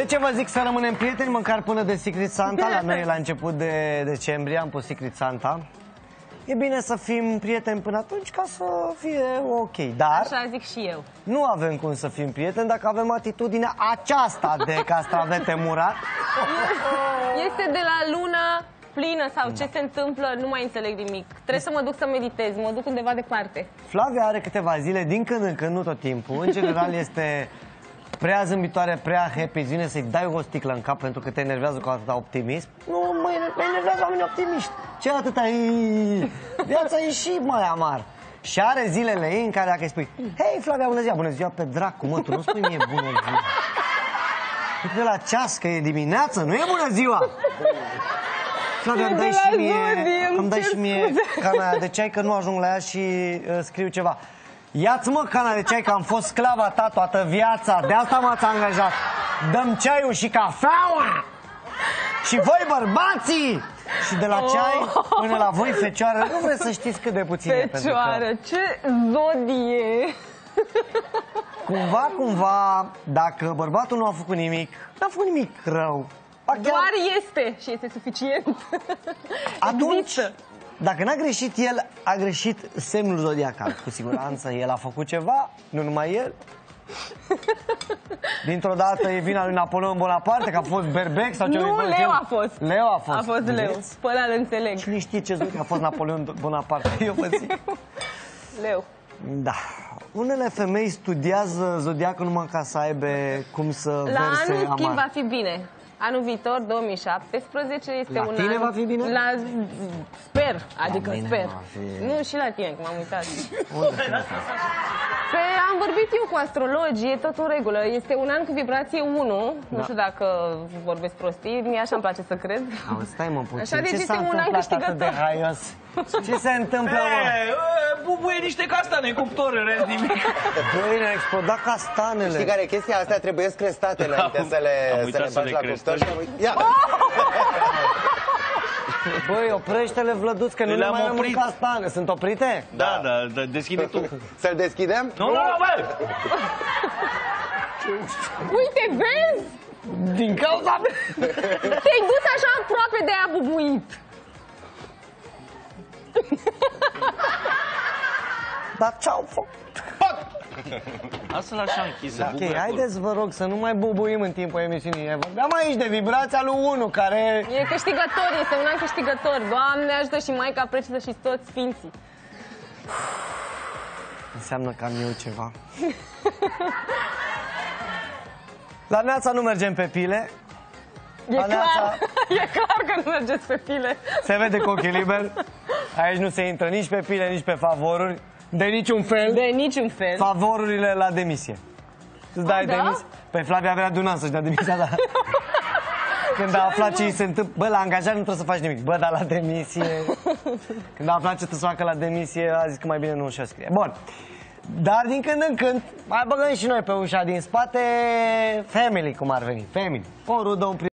De ce vă zic să rămânem prieteni, măcar până de Secret Santa? La noi la început de decembrie am pus Secret Santa. E bine să fim prieteni până atunci ca să fie ok, dar așa zic și eu. nu avem cum să fim prieteni dacă avem atitudinea aceasta de castravete murat. Este de la luna plină sau ce se întâmplă, nu mai înțeleg nimic. Trebuie să mă duc să meditez, mă duc undeva departe. Flavia are câteva zile, din când în când, nu tot timpul. În general este prea zâmbitoare, prea happy. Vine să-i dai o sticlă în cap pentru că te enervează cu atâta optimism. Nu, mă enervează oamenii optimiști. Ce atâta e... Viața e și mai amar. Și are zilele ei în care dacă îi spui: hei, Flavia, bună ziua! Bună ziua pe dracu, mă, tu nu spui mie bună ziua. Uite la ceas că e dimineață, nu e bună ziua! Flavia, îmi dai și mie cana aia de ceai că nu ajung la ea și scriu ceva. Ia-ți, mă, cana de ceai că am fost sclava ta toată viața, de asta m-ați angajat. Dăm ceaiul și cafeaua! Și voi, bărbații! Și de la ceai până la voi, fecioară, nu vreți să știți cât de puțin e. Fecioară, ce zodie! Cumva, dacă bărbatul nu a făcut nimic, n-a făcut nimic rău. Doar este și este suficient. Atunci, dacă n-a greșit el, a greșit semnul zodiacal. Cu siguranță el a făcut ceva, nu numai el. Dintr-o dată e vina lui Napoleon Bonaparte, că a fost berbec sau ce? Nu, Leu a fost. Leu a fost. A fost Leu. Până îl înțeleg. Cine știe ce zodia a fost Napoleon Bonaparte? Eu vă zic. Leu. Da. Unele femei studiază zodiacul numai ca să aibă cum să verse amar. La anul schimb va fi bine. Anul viitor, 2017, este la un tine an... va fi bine? Sper, adică la sper. Nu, și la tine, că m-am uitat. Am vorbit eu cu astrologii, e tot în regulă. Este un an cu vibrație 1, nu știu dacă vorbesc prostii, mie așa îmi place să cred. Stai, mă, puțin. Așa, deci este un an câștigător. De haios? Ce se întâmplă, mă? Bubuie niște castane în cuptor, în rest nimic. Băi, ne-a explodat castanele. Știi care e chestia? Astea trebuie crestate înainte să le bagi la cuptor. Ia! Băi, oprește-le, Vlăduț, că nu le mai rămân castane. Sunt oprite? Da, deschide tu. Să-l deschidem? Nu, băi! Uite, vezi? Din cauza mea. Te-ai dus așa aproape de aia bubuit. Dar ce-au făcut? Asta-l așa închisă. Ok, haideți, vă rog, să nu mai bubuim în timpul emisiunii. Vorbeam aici de vibrația lui 1, care... E câștigător, este un an câștigător. Doamne ajută și Maica Precisă și toți sfinții. Înseamnă că am eu ceva. La Neața nu mergem pe pile. E clar, e clar că nu mergeți pe pile. Se vede cu ochii liber. Aici nu se intră nici pe pile, nici pe favoruri. De niciun fel. De niciun fel. Favorurile la demisie. Îți dai demisia? Pe Flavia avea de un an să-și dea demisia, dar... Când a aflat ce îi se întâmplă... Bă, la angajare nu trebuie să faci nimic. Bă, dar la demisie... Când a aflat ce trebuie să facă la demisie, a zis că mai bine nu și-o scrie. Bun. Dar din când în când mai băgăm și noi pe ușa din spate family, cum ar veni. Family. O rudă, un